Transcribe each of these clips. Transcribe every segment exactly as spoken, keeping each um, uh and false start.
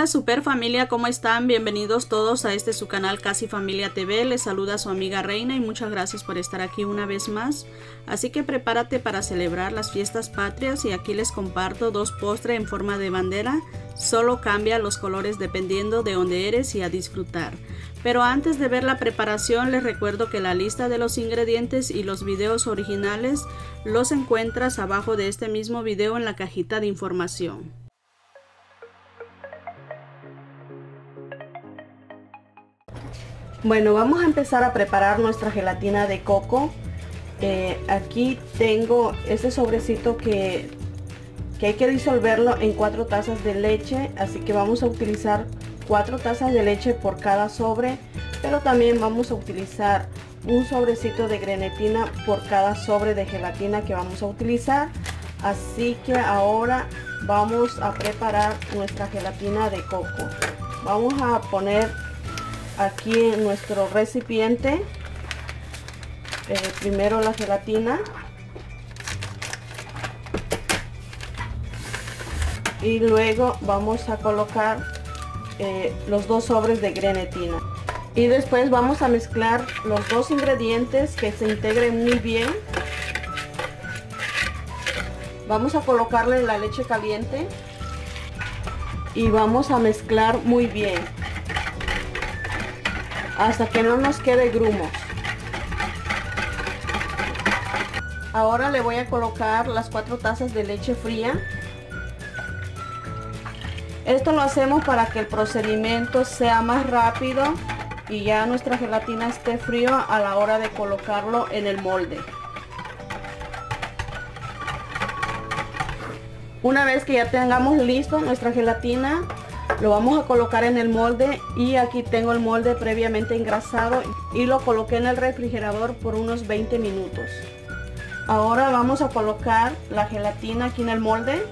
super familia, ¿cómo están? Bienvenidos todos a este su canal Casi Familia T V. Les saluda su amiga Reina y muchas gracias por estar aquí una vez más. Así que prepárate para celebrar las fiestas patrias y aquí les comparto dos postres en forma de bandera. Solo cambia los colores dependiendo de dónde eres y a disfrutar. Pero antes de ver la preparación les recuerdo que la lista de los ingredientes y los videos originales los encuentras abajo de este mismo video en la cajita de información. Bueno, vamos a empezar a preparar nuestra gelatina de coco. Eh, aquí tengo este sobrecito que, que hay que disolverlo en cuatro tazas de leche, así que vamos a utilizar cuatro tazas de leche por cada sobre, pero también vamos a utilizar un sobrecito de grenetina por cada sobre de gelatina que vamos a utilizar. Así que ahora vamos a preparar nuestra gelatina de coco. Vamos a poner aquí en nuestro recipiente eh, primero la gelatina y luego vamos a colocar eh, los dos sobres de grenetina y después vamos a mezclar los dos ingredientes que se integren muy bien. Vamos a colocarle la leche caliente y vamos a mezclar muy bien hasta que no nos quede grumos. Ahora le voy a colocar las cuatro tazas de leche fría. Esto lo hacemos para que el procedimiento sea más rápido y ya nuestra gelatina esté frío a la hora de colocarlo en el molde. Una vez que ya tengamos listo nuestra gelatina, lo vamos a colocar en el molde y aquí tengo el molde previamente engrasado y lo coloqué en el refrigerador por unos veinte minutos. Ahora vamos a colocar la gelatina aquí en el molde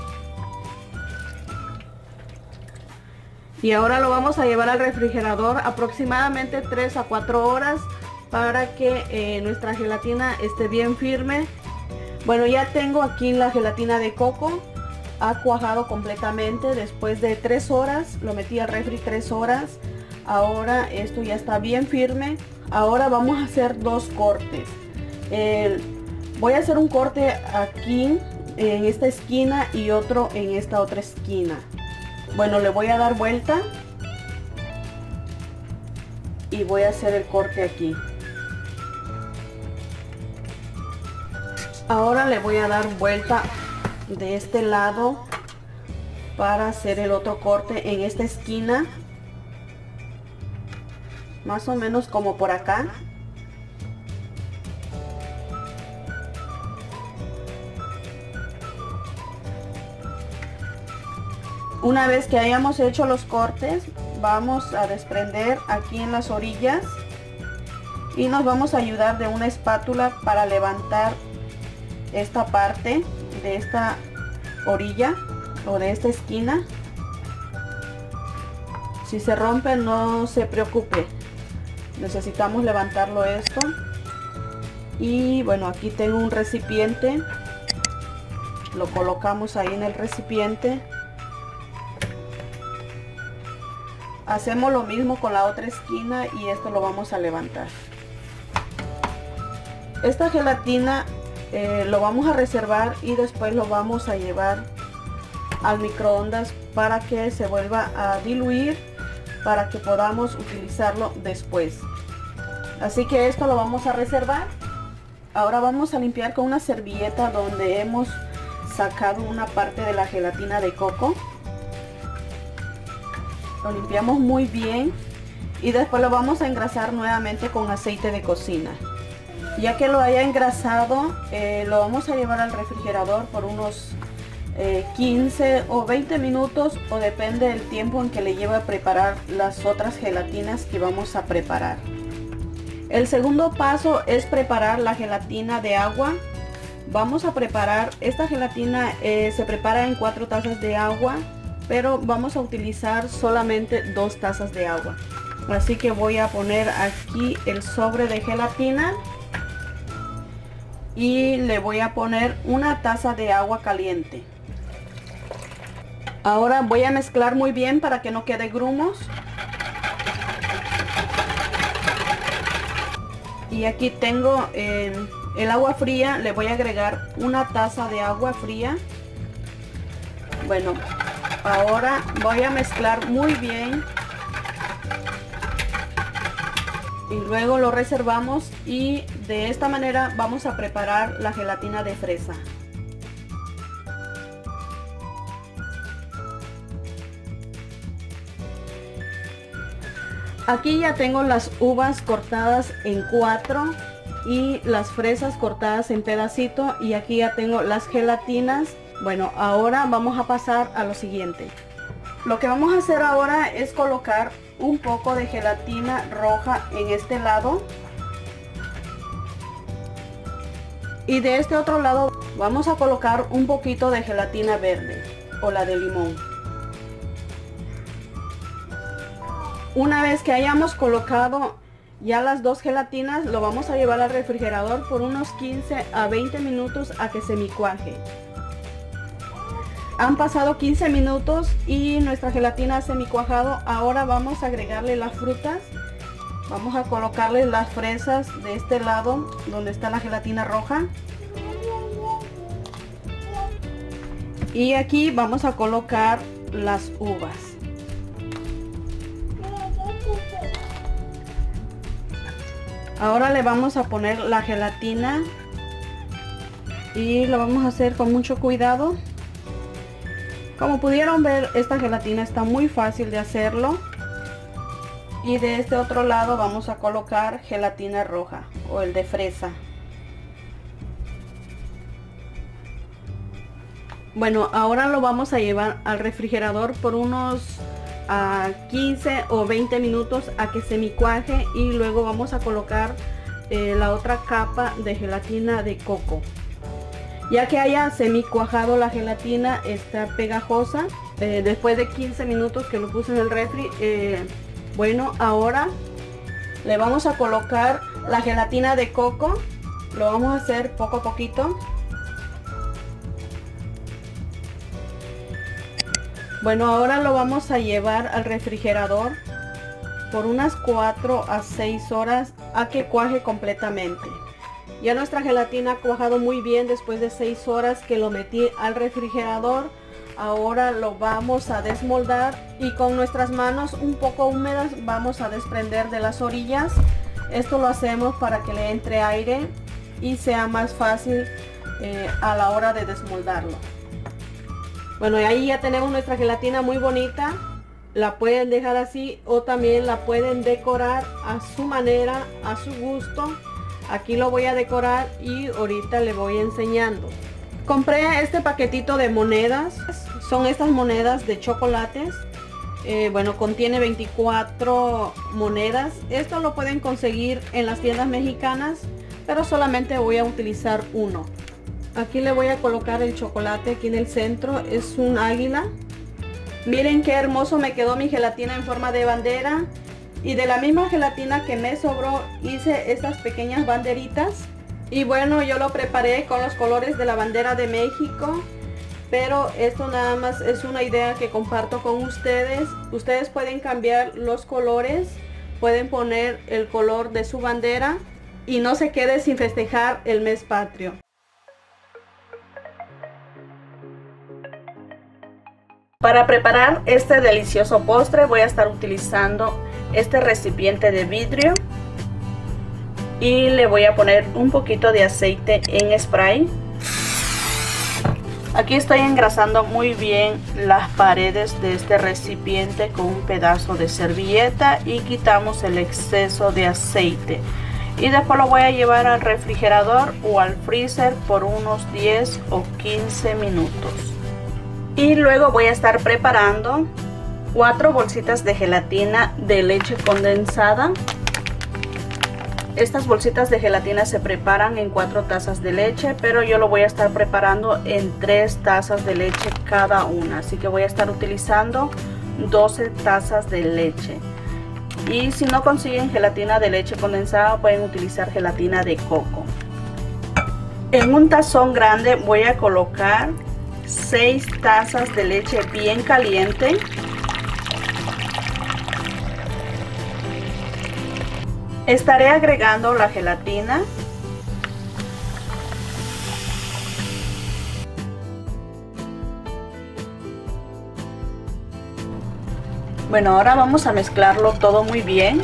y ahora lo vamos a llevar al refrigerador aproximadamente tres a cuatro horas para que eh, nuestra gelatina esté bien firme. Bueno, ya tengo aquí la gelatina de coco. Ha cuajado completamente después de tres horas, lo metí al refri tres horas. Ahora esto ya está bien firme. Ahora vamos a hacer dos cortes. El, voy a hacer un corte aquí en esta esquina y otro en esta otra esquina. Bueno, le voy a dar vuelta y voy a hacer el corte aquí. Ahora le voy a dar vuelta de este lado para hacer el otro corte en esta esquina, más o menos como por acá. Una vez que hayamos hecho los cortes, vamos a desprender aquí en las orillas y nos vamos a ayudar de una espátula para levantar esta parte de esta orilla o de esta esquina. Si se rompe, no se preocupe, necesitamos levantarlo esto. Y bueno, aquí tengo un recipiente, lo colocamos ahí en el recipiente. Hacemos lo mismo con la otra esquina y esto lo vamos a levantar. Esta gelatina Eh, lo vamos a reservar y después lo vamos a llevar al microondas para que se vuelva a diluir, para que podamos utilizarlo después. Así que esto lo vamos a reservar. Ahora vamos a limpiar con una servilleta donde hemos sacado una parte de la gelatina de coco. Lo limpiamos muy bien y después lo vamos a engrasar nuevamente con aceite de cocina. Ya que lo haya engrasado, eh, lo vamos a llevar al refrigerador por unos eh, quince o veinte minutos, o depende del tiempo en que le lleve a preparar las otras gelatinas que vamos a preparar. El segundo paso es preparar la gelatina de agua. Vamos a preparar esta gelatina, eh, se prepara en cuatro tazas de agua, pero vamos a utilizar solamente dos tazas de agua. Así que voy a poner aquí el sobre de gelatina y le voy a poner una taza de agua caliente. Ahora voy a mezclar muy bien para que no quede grumos. Y aquí tengo eh, el agua fría. Le voy a agregar una taza de agua fría. Bueno, ahora voy a mezclar muy bien. Y luego lo reservamos y de esta manera vamos a preparar la gelatina de fresa. Aquí ya tengo las uvas cortadas en cuatro y las fresas cortadas en pedacito, y aquí ya tengo las gelatinas. Bueno, ahora vamos a pasar a lo siguiente. Lo que vamos a hacer ahora es colocar un poco de gelatina roja en este lado. Y de este otro lado vamos a colocar un poquito de gelatina verde o la de limón. Una vez que hayamos colocado ya las dos gelatinas, lo vamos a llevar al refrigerador por unos quince a veinte minutos a que se micuaje. Han pasado quince minutos y nuestra gelatina se micuajado. Ahora vamos a agregarle las frutas. Vamos a colocarle las fresas de este lado donde está la gelatina roja. Y aquí vamos a colocar las uvas. Ahora le vamos a poner la gelatina y lo vamos a hacer con mucho cuidado. Como pudieron ver, esta gelatina está muy fácil de hacerlo. Y de este otro lado vamos a colocar gelatina roja o el de fresa. Bueno, ahora lo vamos a llevar al refrigerador por unos uh, quince o veinte minutos a que se micuaje, y luego vamos a colocar eh, la otra capa de gelatina de coco. Ya que haya semicuajado la gelatina, está pegajosa. Eh, después de quince minutos que lo puse en el refri, eh, bueno, ahora le vamos a colocar la gelatina de coco. Lo vamos a hacer poco a poquito. Bueno, ahora lo vamos a llevar al refrigerador por unas cuatro a seis horas a que cuaje completamente. Ya nuestra gelatina ha cuajado muy bien después de seis horas que lo metí al refrigerador. Ahora lo vamos a desmoldar y con nuestras manos un poco húmedas vamos a desprender de las orillas. Esto lo hacemos para que le entre aire y sea más fácil eh, a la hora de desmoldarlo. Bueno, y ahí ya tenemos nuestra gelatina muy bonita. La pueden dejar así o también la pueden decorar a su manera, a su gusto. Aquí lo voy a decorar y ahorita le voy enseñando. Compré este paquetito de monedas. Son estas monedas de chocolates. Eh, bueno, contiene veinticuatro monedas. Esto lo pueden conseguir en las tiendas mexicanas, pero solamente voy a utilizar uno. Aquí le voy a colocar el chocolate aquí en el centro. Es un águila. Miren qué hermoso me quedó mi gelatina en forma de bandera. Y de la misma gelatina que me sobró hice estas pequeñas banderitas. Y bueno, yo lo preparé con los colores de la bandera de México. Pero esto nada más es una idea que comparto con ustedes. Ustedes pueden cambiar los colores. Pueden poner el color de su bandera. Y no se quede sin festejar el mes patrio. Para preparar este delicioso postre voy a estar utilizando este recipiente de vidrio y le voy a poner un poquito de aceite en spray. Aquí estoy engrasando muy bien las paredes de este recipiente con un pedazo de servilleta y quitamos el exceso de aceite. Y después lo voy a llevar al refrigerador o al freezer por unos diez o quince minutos. Y luego voy a estar preparando cuatro bolsitas de gelatina de leche condensada. Estas bolsitas de gelatina se preparan en cuatro tazas de leche, pero yo lo voy a estar preparando en tres tazas de leche cada una. Así que voy a estar utilizando doce tazas de leche. Y si no consiguen gelatina de leche condensada, pueden utilizar gelatina de coco. En un tazón grande voy a colocar seis tazas de leche bien caliente. Estaré agregando la gelatina. Bueno, ahora vamos a mezclarlo todo muy bien.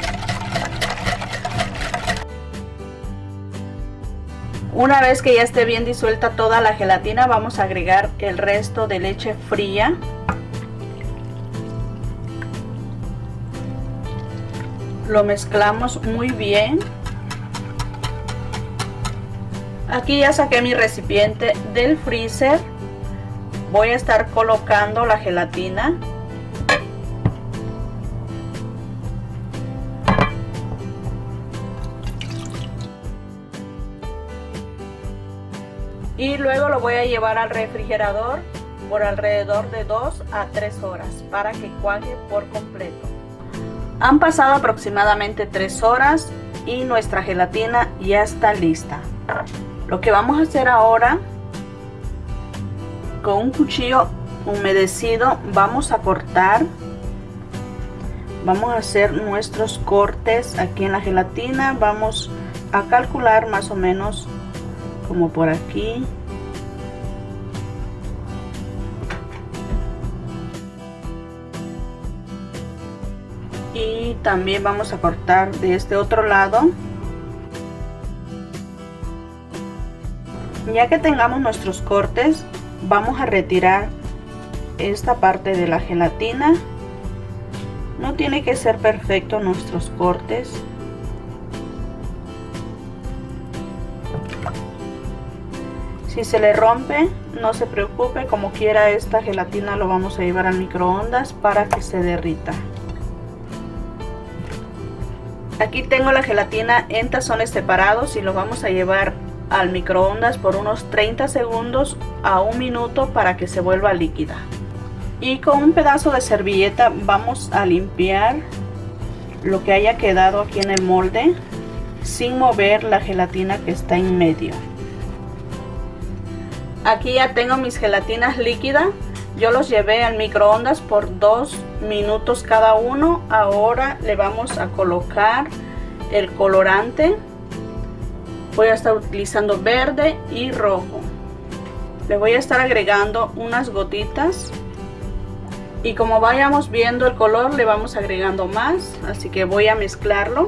Una vez que ya esté bien disuelta toda la gelatina, vamos a agregar el resto de leche fría. Lo mezclamos muy bien. Aquí ya saqué mi recipiente del freezer. Voy a estar colocando la gelatina. Y luego lo voy a llevar al refrigerador por alrededor de dos a tres horas para que cuaje por completo. Han pasado aproximadamente tres horas y nuestra gelatina ya está lista. Lo que vamos a hacer ahora, con un cuchillo humedecido vamos a cortar. Vamos a hacer nuestros cortes aquí en la gelatina. Vamos a calcular más o menos como por aquí. Y también vamos a cortar de este otro lado. Ya que tengamos nuestros cortes, vamos a retirar esta parte de la gelatina. No tiene que ser perfecto nuestros cortes. Si se le rompe, no se preocupe, como quiera esta gelatina lo vamos a llevar al microondas para que se derrita. Aquí tengo la gelatina en tazones separados y lo vamos a llevar al microondas por unos treinta segundos a un minuto para que se vuelva líquida. Y con un pedazo de servilleta vamos a limpiar lo que haya quedado aquí en el molde sin mover la gelatina que está en medio. Aquí ya tengo mis gelatinas líquidas. Yo los llevé al microondas por dos minutos cada uno. Ahora le vamos a colocar el colorante. Voy a estar utilizando verde y rojo. Le voy a estar agregando unas gotitas. Y como vayamos viendo el color, le vamos agregando más. Así que voy a mezclarlo.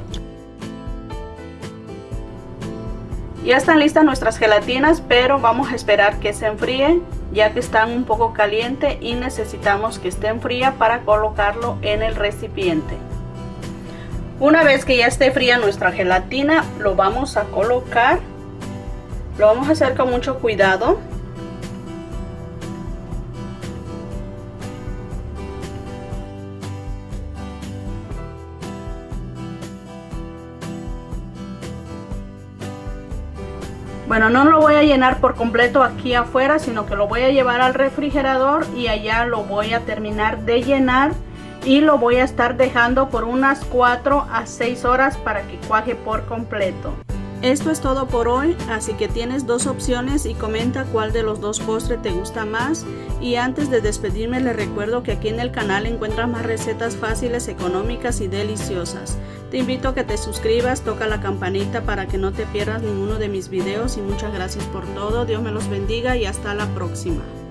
Ya están listas nuestras gelatinas, pero vamos a esperar que se enfríen, ya que están un poco calientes y necesitamos que estén frías para colocarlo en el recipiente. Una vez que ya esté fría nuestra gelatina, lo vamos a colocar. Lo vamos a hacer con mucho cuidado. Bueno, no lo voy a llenar por completo aquí afuera, sino que lo voy a llevar al refrigerador y allá lo voy a terminar de llenar y lo voy a estar dejando por unas cuatro a seis horas para que cuaje por completo. Esto es todo por hoy, así que tienes dos opciones y comenta cuál de los dos postres te gusta más. Y antes de despedirme les recuerdo que aquí en el canal encuentras más recetas fáciles, económicas y deliciosas. Te invito a que te suscribas, toca la campanita para que no te pierdas ninguno de mis videos y muchas gracias por todo. Dios me los bendiga y hasta la próxima.